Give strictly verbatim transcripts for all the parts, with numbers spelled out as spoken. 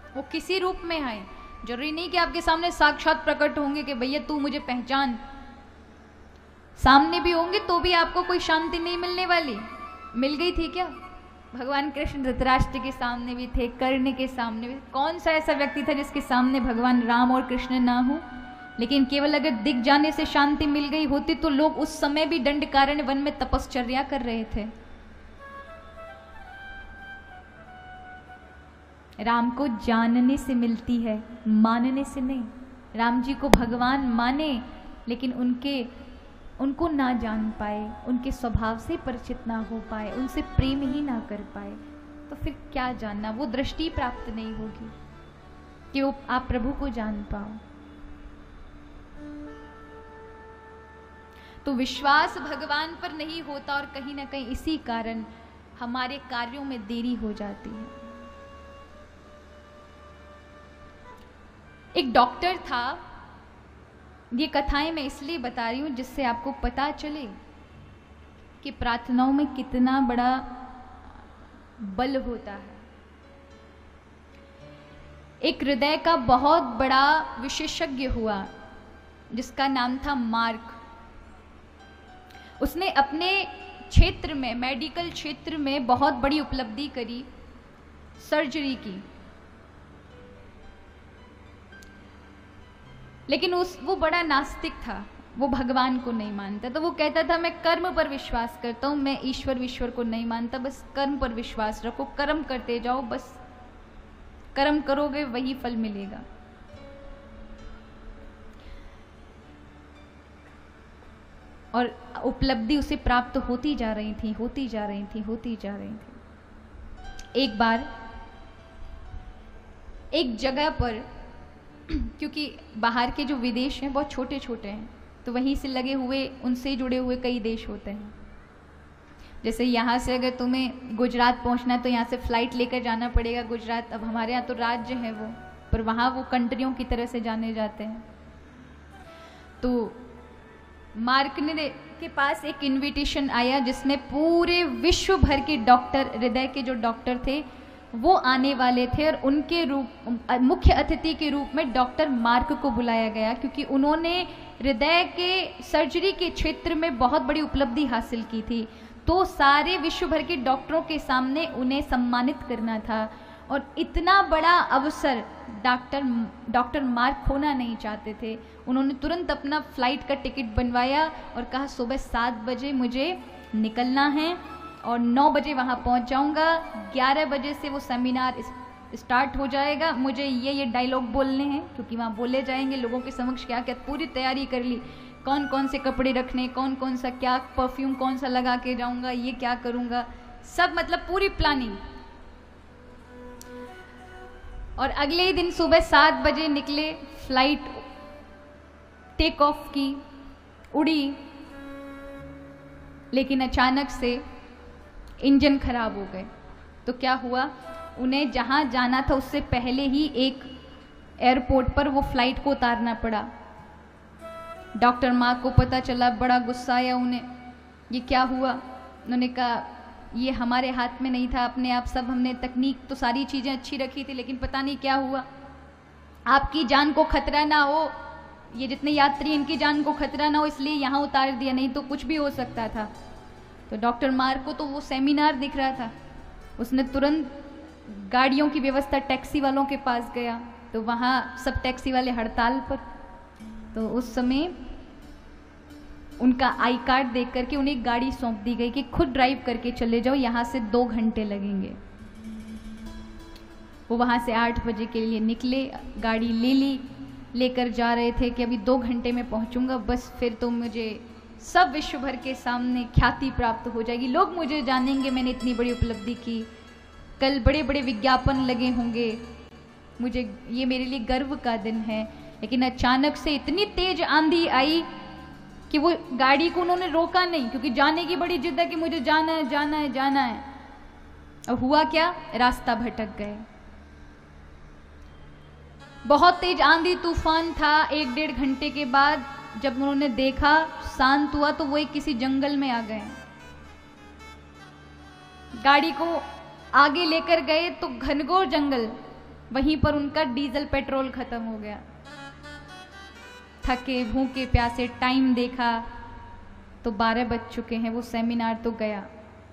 वो किसी रूप में आए, जरूरी नहीं कि आपके सामने साक्षात प्रकट होंगे कि भैया तू मुझे पहचान, सामने भी होंगे तो भी आपको कोई शांति नहीं मिलने वाली। मिल गई थी क्या? भगवान कृष्ण धृतराष्ट्र के सामने भी थे, कर्ण के सामने भी। कौन सा ऐसा व्यक्ति था जिसके सामने भगवान राम और कृष्ण ना हो? लेकिन केवल अगर दिख जाने से शांति मिल गई होती तो लोग उस समय भी दंडकारण्य वन में तपश्चर्या कर रहे थे। राम को जानने से मिलती है, मानने से नहीं। राम जी को भगवान माने लेकिन उनके उनको ना जान पाए, उनके स्वभाव से परिचित ना हो पाए, उनसे प्रेम ही ना कर पाए, तो फिर क्या जानना? वो दृष्टि प्राप्त नहीं होगी कि वो आप प्रभु को जान पाओ। तो विश्वास भगवान पर नहीं होता और कहीं ना कहीं इसी कारण हमारे कार्यों में देरी हो जाती है। एक डॉक्टर था, ये कथाएं मैं इसलिए बता रही हूं जिससे आपको पता चले कि प्रार्थनाओं में कितना बड़ा बल होता है। एक हृदय का बहुत बड़ा विशेषज्ञ हुआ जिसका नाम था मार्क। उसने अपने क्षेत्र में, मेडिकल क्षेत्र में बहुत बड़ी उपलब्धि करी, सर्जरी की। लेकिन उस वो बड़ा नास्तिक था, वो भगवान को नहीं मानता। तो वो कहता था मैं कर्म पर विश्वास करता हूँ, मैं ईश्वर विश्वर को नहीं मानता, बस कर्म पर विश्वास रखो, कर्म करते जाओ, बस कर्म करोगे वही फल मिलेगा। और उपलब्धि उसे प्राप्त होती जा रही थी, होती जा रही थी, होती जा रही थी। एक बार एक जगह पर, क्योंकि बाहर के जो विदेश हैं बहुत छोटे छोटे हैं, तो वहीं से लगे हुए, उनसे जुड़े हुए कई देश होते हैं। जैसे यहाँ से अगर तुम्हें गुजरात पहुँचना है तो यहाँ से फ्लाइट लेकर जाना पड़ेगा गुजरात। अब हमारे यहाँ तो राज्य है वो, पर वहाँ वो कंट्रियों की तरह से जाने जाते हैं। तो मार्क ने के पास एक इनविटेशन आया जिसमें पूरे विश्व भर के डॉक्टर, हृदय के जो डॉक्टर थे वो आने वाले थे, और उनके रूप मुख्य अतिथि के रूप में डॉक्टर मार्क को बुलाया गया, क्योंकि उन्होंने हृदय के सर्जरी के क्षेत्र में बहुत बड़ी उपलब्धि हासिल की थी। तो सारे विश्व भर के डॉक्टरों के सामने उन्हें सम्मानित करना था, और इतना बड़ा अवसर डॉक्टर डॉक्टर मार्क खोना नहीं चाहते थे। उन्होंने तुरंत अपना फ्लाइट का टिकट बनवाया और कहा सुबह सात बजे मुझे निकलना है और नौ बजे वहाँ पहुँच जाऊँगा। ग्यारह बजे से वो सेमिनार स्टार्ट हो जाएगा, मुझे ये ये डायलॉग बोलने हैं, क्योंकि वहाँ बोले जाएंगे लोगों के समक्ष। क्या क्या पूरी तैयारी कर ली, कौन कौन से कपड़े रखने, कौन कौन सा क्या परफ्यूम कौन सा लगा के जाऊँगा, ये क्या करूँगा, सब मतलब पूरी प्लानिंग। और अगले ही दिन सुबह सात बजे निकले, फ्लाइट टेक ऑफ की, उड़ी, लेकिन अचानक से इंजन खराब हो गए। तो क्या हुआ, उन्हें जहाँ जाना था उससे पहले ही एक एयरपोर्ट पर वो फ्लाइट को उतारना पड़ा। डॉक्टर मार्क को पता चला, बड़ा गुस्सा आया उन्हें, ये क्या हुआ। उन्होंने कहा ये हमारे हाथ में नहीं था, अपने आप सब हमने तकनीक तो सारी चीज़ें अच्छी रखी थी, लेकिन पता नहीं क्या हुआ। आपकी जान को खतरा ना हो, ये जितने यात्री इनकी जान को खतरा ना हो, इसलिए यहाँ उतार दिया, नहीं तो कुछ भी हो सकता था। तो डॉक्टर मार्क को तो वो सेमिनार दिख रहा था, उसने तुरंत गाड़ियों की व्यवस्था, टैक्सी वालों के पास गया, तो वहाँ सब टैक्सी वाले हड़ताल पर। तो उस समय उनका आई कार्ड देख करके उन्हें एक गाड़ी सौंप दी गई कि खुद ड्राइव करके चले जाओ, यहाँ से दो घंटे लगेंगे। वो वहाँ से आठ बजे के लिए निकले, गाड़ी ले ली, लेकर जा रहे थे कि अभी दो घंटे में पहुँचूंगा, बस फिर तो मुझे सब विश्व भर के सामने ख्याति प्राप्त हो जाएगी, लोग मुझे जानेंगे मैंने इतनी बड़ी उपलब्धि की, कल बड़े बड़े विज्ञापन लगे होंगे, मुझे ये मेरे लिए गर्व का दिन है। लेकिन अचानक से इतनी तेज आंधी आई कि वो गाड़ी को उन्होंने रोका नहीं, क्योंकि जाने की बड़ी जिद है कि मुझे जाना है जाना है जाना है। और हुआ क्या, रास्ता भटक गए। बहुत तेज आंधी तूफान था। एक डेढ़ घंटे के बाद जब उन्होंने देखा शांत हुआ तो वो एक किसी जंगल में आ गए। गाड़ी को आगे लेकर गए तो घनघोर जंगल, वहीं पर उनका डीजल पेट्रोल खत्म हो गया। थके भूखे प्यासे टाइम देखा तो बारह बज चुके हैं, वो सेमिनार तो गया।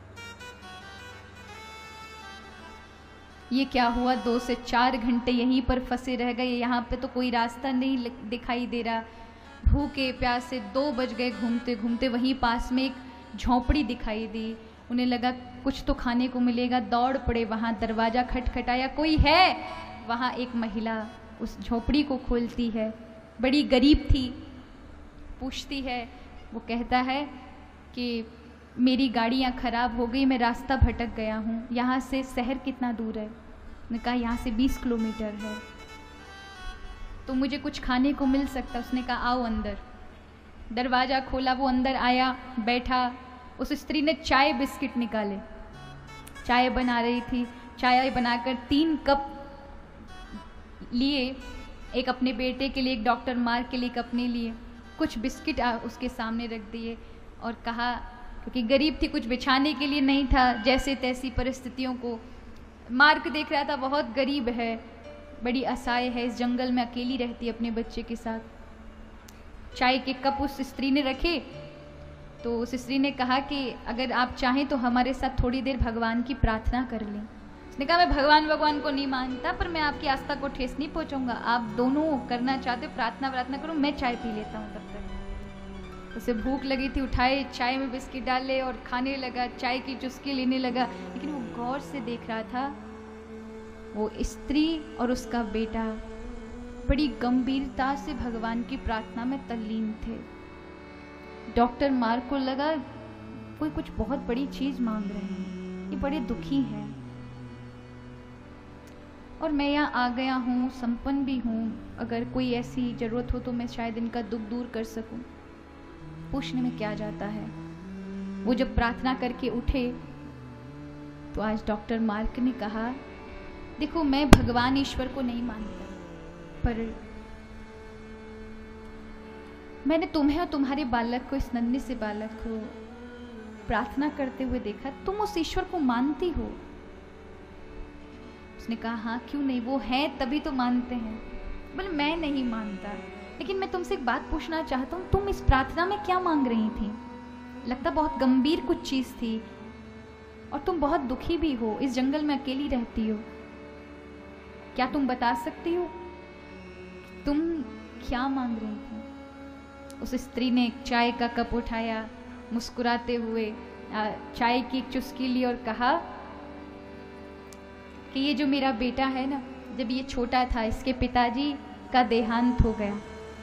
ये क्या हुआ, दो से चार घंटे यहीं पर फंसे रह गए, यहाँ पे तो कोई रास्ता नहीं दिखाई दे रहा। भूखे प्यासे दो बज गए, घूमते घूमते वहीं पास में एक झोंपड़ी दिखाई दी। उन्हें लगा कुछ तो खाने को मिलेगा, दौड़ पड़े वहाँ, दरवाज़ा खटखटाया, कोई है? वहाँ एक महिला उस झोपड़ी को खोलती है, बड़ी गरीब थी, पूछती है, वो कहता है कि मेरी गाड़ियाँ ख़राब हो गई, मैं रास्ता भटक गया हूँ, यहाँ से शहर कितना दूर है? उसने कहा यहाँ से बीस किलोमीटर है, तो मुझे कुछ खाने को मिल सकता? उसने कहा आओ अंदर। दरवाज़ा खोला, वो अंदर आया, बैठा। उस स्त्री ने चाय बिस्किट निकाले, चाय बना रही थी, चाय बनाकर तीन कप लिए, एक अपने बेटे के लिए, एक डॉक्टर मार्क के लिए, एक अपने लिए। कुछ बिस्किट उसके सामने रख दिए और कहा, क्योंकि गरीब थी, कुछ बिछाने के लिए नहीं था, जैसे तैसी परिस्थितियों को। मार्क देख रहा था बहुत गरीब है, बड़ी असहाय है, इस जंगल में अकेली रहती है अपने बच्चे के साथ। चाय के कप उस स्त्री ने रखे तो उस स्त्री ने कहा कि अगर आप चाहें तो हमारे साथ थोड़ी देर भगवान की प्रार्थना कर लें। उसने कहा मैं भगवान भगवान को नहीं मानता, पर मैं आपकी आस्था को ठेस नहीं पहुंचाऊंगा, आप दोनों करना चाहते हो प्रार्थना प्रार्थना करो, मैं चाय पी लेता हूँ तब तक। उसे भूख लगी थी, उठाए, चाय में बिस्किट डाले और खाने लगा, चाय की चुस्की लेने लगा। लेकिन वो गौर से देख रहा था, वो स्त्री और उसका बेटा बड़ी गंभीरता से भगवान की प्रार्थना में तल्लीन थे। डॉक्टर मार्क को लगा कोई कुछ बहुत बड़ी चीज मांग रहे हैं, ये बड़े दुखी हैं, और मैं यहाँ आ गया हूँ, संपन्न भी हूँ, अगर कोई ऐसी ज़रूरत हो तो मैं शायद इनका दुख दूर कर सकूँ। पूछने में क्या जाता है। वो जब प्रार्थना करके उठे तो आज डॉक्टर मार्क ने कहा, देखो मैं भगवान ईश्वर को नहीं मानता, पर मैंने तुम्हें और तुम्हारे बालक को, इस नन्हे से बालक को प्रार्थना करते हुए देखा, तुम उस ईश्वर को मानती हो? उसने कहा हाँ क्यों नहीं, वो है तभी तो मानते हैं। बोले मैं नहीं मानता, लेकिन मैं तुमसे एक बात पूछना चाहता हूँ, तुम इस प्रार्थना में क्या मांग रही थी? लगता बहुत गंभीर कुछ चीज थी, और तुम बहुत दुखी भी हो, इस जंगल में अकेली रहती हो। क्या तुम बता सकती हो तुम क्या मांग रही थी? उस स्त्री ने चाय का कप उठाया, मुस्कुराते हुए चाय की एक चुस्की ली और कहा कि ये जो मेरा बेटा है ना, जब ये छोटा था इसके पिताजी का देहांत हो गया।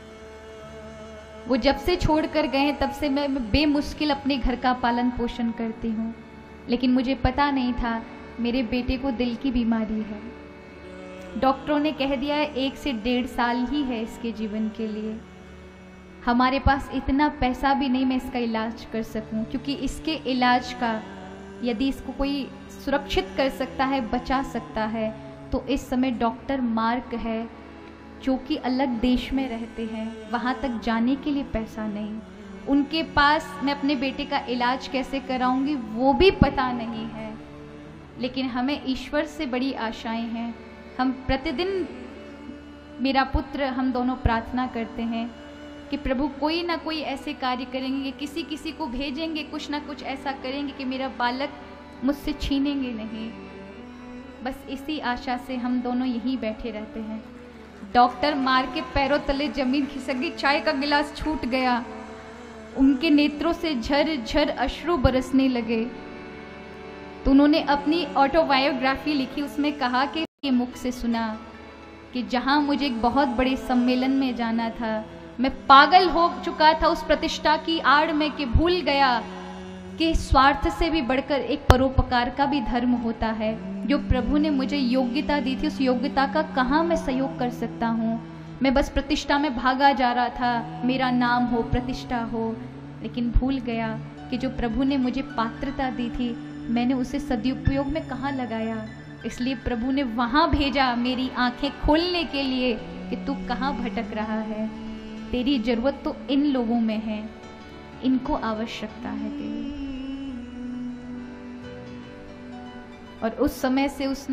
वो जब से छोड़ कर गए तब से मैं बेमुश्किल अपने घर का पालन पोषण करती हूँ, लेकिन मुझे पता नहीं था मेरे बेटे को दिल की बीमारी है। डॉक्टरों ने कह दिया है एक से डेढ़ साल ही है इसके जीवन के लिए। हमारे पास इतना पैसा भी नहीं मैं इसका इलाज कर सकूं, क्योंकि इसके इलाज का यदि इसको कोई सुरक्षित कर सकता है, बचा सकता है, तो इस समय डॉक्टर मार्क है जो कि अलग देश में रहते हैं, वहाँ तक जाने के लिए पैसा नहीं, उनके पास मैं अपने बेटे का इलाज कैसे कराऊंगी वो भी पता नहीं है। लेकिन हमें ईश्वर से बड़ी आशाएं हैं। हम प्रतिदिन, मेरा पुत्र, हम दोनों प्रार्थना करते हैं कि प्रभु कोई ना कोई ऐसे कार्य करेंगे, किसी किसी को भेजेंगे, कुछ ना कुछ ऐसा करेंगे कि मेरा बालक मुझसे छीनेंगे नहीं। बस इसी आशा से हम दोनों यहीं बैठे रहते हैं। डॉक्टर मार के पैरों तले जमीन खिसक गई, चाय का गिलास छूट गया, उनके नेत्रों से झर झर अश्रु बरसने लगे। तो उन्होंने अपनी ऑटोबायोग्राफी लिखी, उसमें कहा कि के मुख से सुना कि जहाँ मुझे एक बहुत बड़े सम्मेलन में जाना था, मैं पागल हो चुका था उस प्रतिष्ठा की आड़ में कि भूल गया कि स्वार्थ से भी बढ़कर एक परोपकार का भी धर्म होता है। जो प्रभु ने मुझे योग्यता दी थी, उस योग्यता का कहाँ मैं सहयोग कर सकता हूँ। मैं बस प्रतिष्ठा में भागा जा रहा था, मेरा नाम हो, प्रतिष्ठा हो, लेकिन भूल गया कि जो प्रभु ने मुझे पात्रता दी थी मैंने उसे सदुपयोग में कहाँ लगाया। इसलिए प्रभु ने वहाँ भेजा मेरी आंखें खोलने के लिए कि तू कहाँ भटक रहा है, तेरी जरूरत तो इन लोगों में है, इनको आवश्यकता है तेरी। और उस समय से उसने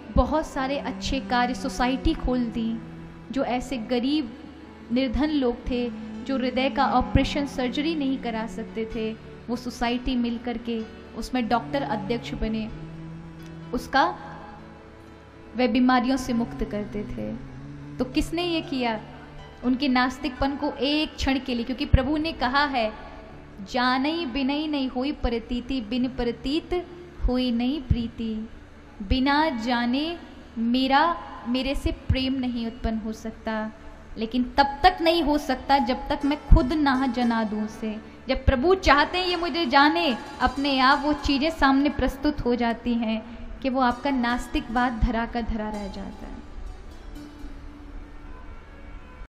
बहुत सारे अच्छे कार्य, सोसाइटी खोल दी। जो ऐसे गरीब निर्धन लोग थे, जो हृदय का ऑपरेशन सर्जरी नहीं करा सकते थे, वो सोसाइटी मिल करके उसमें डॉक्टर अध्यक्ष बने, उसका वे बीमारियों से मुक्त करते थे। तो किसने ये किया? उनके नास्तिकपन को एक क्षण के लिए, क्योंकि प्रभु ने कहा है जानई बिनई नहीं हुई प्रतीति, बिन प्रतीत हुई नहीं प्रीति। बिना जाने मेरा मेरे से प्रेम नहीं उत्पन्न हो सकता, लेकिन तब तक नहीं हो सकता जब तक मैं खुद ना जना दूं उसे। जब प्रभु चाहते हैं ये मुझे जाने, अपने आप वो चीज़ें सामने प्रस्तुत हो जाती हैं कि वो आपका नास्तिकवाद धरा का धरा रह जाता है।